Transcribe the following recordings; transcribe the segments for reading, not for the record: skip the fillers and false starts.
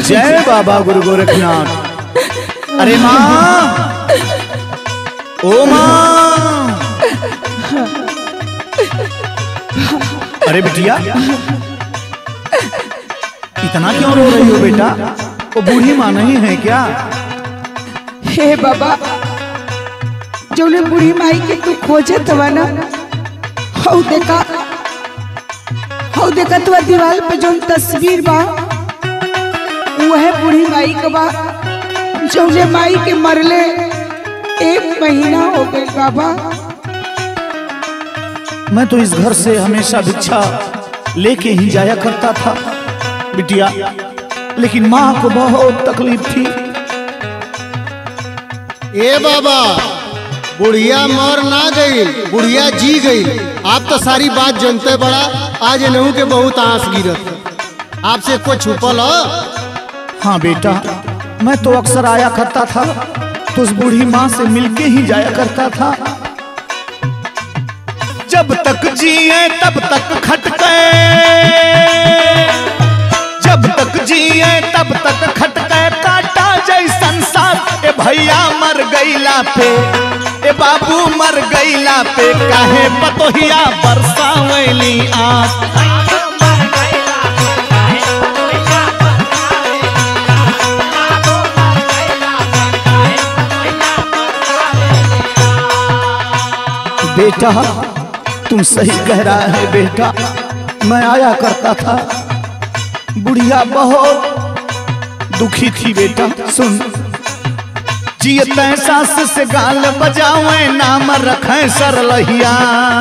जय बाबा गुरु गोरखनाथ। अरे माँ, ओ माँ, अरे बिटिया इतना क्यों रो रही हो बेटा? वो बूढ़ी माँ नहीं है क्या? हे बाबा, जो ने बूढ़ी माई के तू खोजे तवा ना, हौ देखा तो दीवार पे जो तस्वीर बा वह बूढ़ी माई का बा, जो ने माई के मरले 1 महीना हो गए बाबा। मैं तो इस घर से हमेशा भिक्षा लेके ही जाया करता था बिटिया, लेकिन माँ को बहुत तकलीफ थी। ए बाबा, बुढ़िया मर ना गई, बुढ़िया जी गई। आप तो सारी बात जानते बड़ा, आज नहू के बहुत आंस गिरत। आपसे कुछ छुपल हो? हाँ बेटा, मैं तो अक्सर आया करता था तो उस बूढ़ी माँ से मिलके ही जाया करता था। जब तक जिए तब तक खटके, जब तक जिए तब तक खटके, काटा जैसन साथ। ए भैया मर गईला पे, ए बाबू मर गईला पे, काहे पतोहिया बरसावली आस। बेटा तुम सही कह रहा है बेटा, मैं आया करता था, बुढ़िया बहुत दुखी थी बेटा। सुन, जियते सास से गाल बजावे, नाम रखे सरलहिया।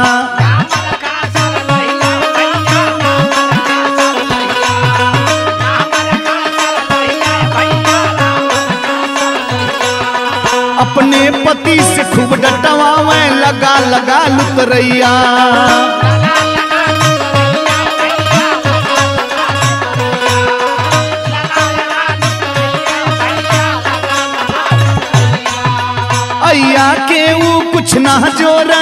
अपने पति से खूब डटवावे, लगा लगा लुतरैया। अय्या के वो कुछ ना जोरे,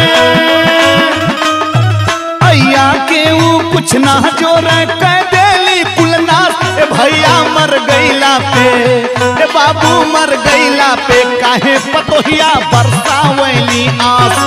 अय्या के वो कुछ ना जोरे, कह देली कुलनाथ। ए भैया मर गईला पे, ए बाबू मर गईला पे, काहे पतोहिया बरसावली आस।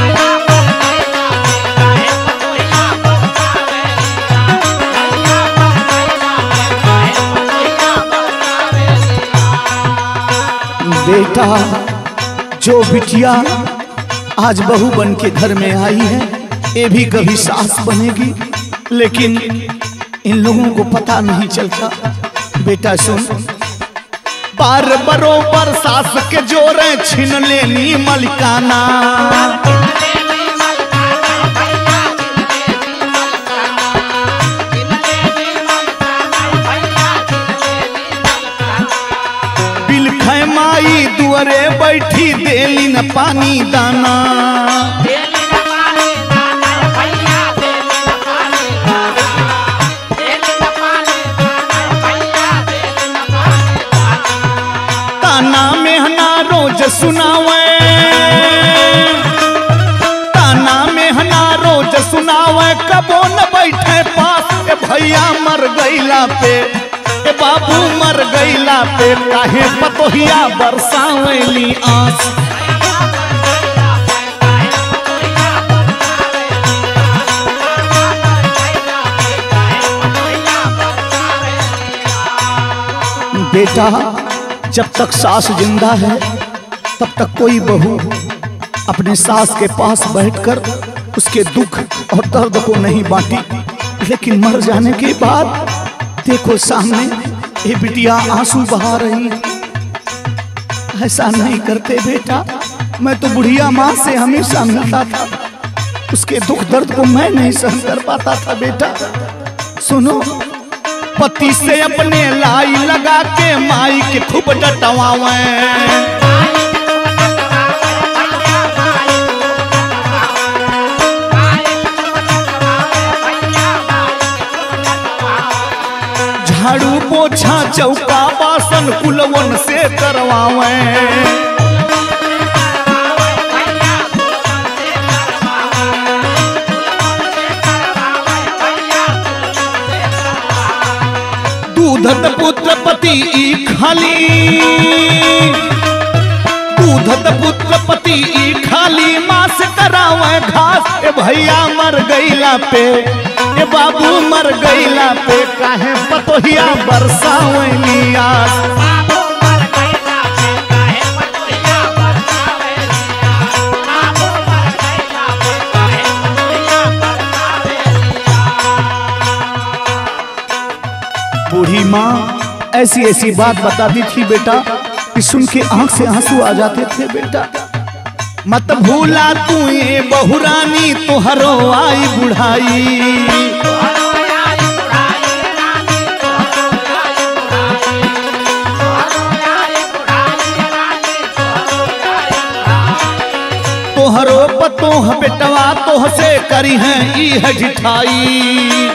बेटा, जो बिटिया आज बहू बन के घर में आई है, ये भी कभी सास बनेगी, लेकिन इन लोगों को पता नहीं चलता। बेटा सुन, बार बरोबर सास के जोरे छीन लेनी मलिकाना। बिलखै माई दुआरे बैठी, देली न पानी दाना। ताना मेहना रोज सुनावे, ताना मेहना रोज सुनावे, कबो न बैठे पास। ए भैया मर गईला पे, ए बाबू मर गईला पे, काहे पतोहिया बरसावली आस। बेटा, जब तक सास जिंदा है तब तक कोई बहू अपने सास के पास बैठकर उसके दुख और दर्द को नहीं बांटी, लेकिन मर जाने के बाद देखो सामने ये बिटिया आंसू बहा रही। ऐसा नहीं करते बेटा, मैं तो बुढ़िया माँ से हमेशा मिलता था, उसके दुख दर्द को मैं नहीं सहन कर पाता था बेटा। सुनो, पति से अपने लाई लगा के माई के खूब डटवावे। झाड़ू पोछा चौका बासन कुलवन से करवावे। दूध दूधत पुत्र पति ई खाली, दूधत पुत्र पति ई खाली, माँ से करावे घास। ए भैया मर गईला पे, ए बाबू मर गईला पे, काहे पतोहिया बरसावली आस। बूढ़ी माँ ऐसी ऐसी बात बताती थी बेटा कि सुन के आंख से आंसू आ जाते थे। बेटा मत भूला तू ये बहुरानी, तुहरो आई बुढ़ाई। तोहरो पतोह बेटवा तोह से करी है ई है जिठाई।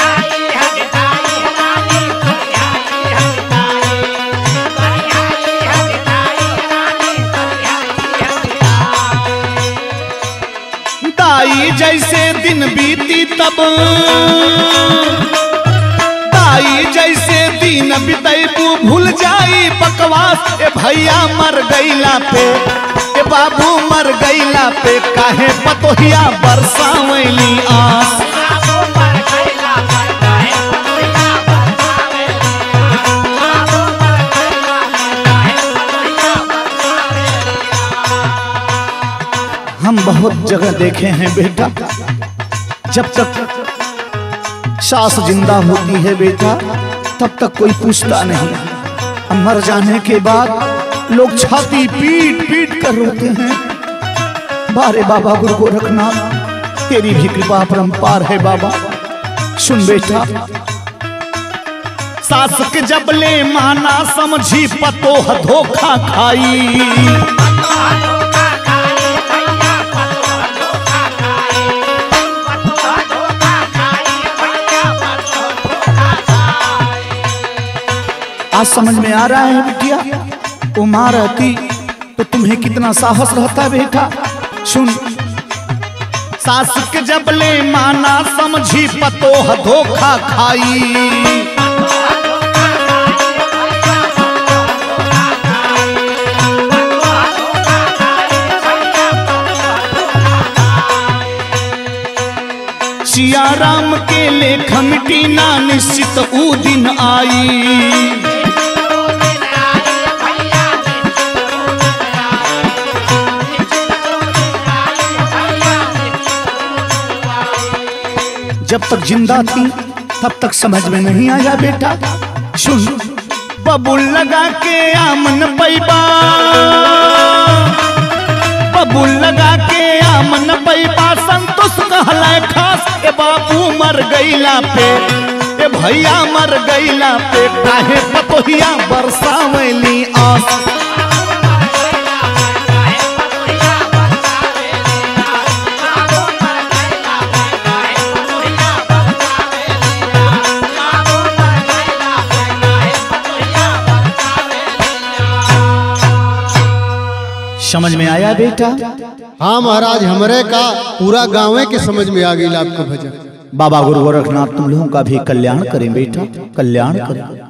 दाई जैसे दिन बीती तब, दाई जैसे दिन बीतैबू भूल जाई बकवास। ए भैया मर गईला पे, ए बाबू मर गईला पे, काहे पतोहिया बरसावली आस। हम बहुत जगह देखे हैं बेटा, जब तक सास जिंदा होती है बेटा तब तक कोई पूछता नहीं। मर जाने के बाद लोग छाती पीट पीट कर रोते हैं। बारे बाबा गुरु गोरखनाथ तेरी भी कृपा परंपार है बाबा। सुन बेटा, सास के जबले माना समझी पतोह धोखा खाई। आज समझ में आ रहा है बिटिया, वो माँ रहती तो तुम्हें कितना साहस रहता बेटा। सुन, सास के जबले माना समझी पतोह धोखा खाई। सिया राम के लेख मिटी ना निश्चित ऊ दिन आई। जब तक जिंदा थी तब तक समझ में नहीं आया बेटा। सुन, बबुल लगा के आमन पैबा, बबुल लगा के आमन पैबा, संतोष कहला खास। ए बाबू मर गईला पे, ए भैया मर गईला पे, काहे पतोहिया बरसावली आस। समझ में आया बेटा? हाँ महाराज, हमरे का पूरा गाँव के समझ में आ गई आपका भजन। बाबा गुरु गोरखनाथ तुम लोगों का भी कल्याण करें बेटा, कल्याण करें।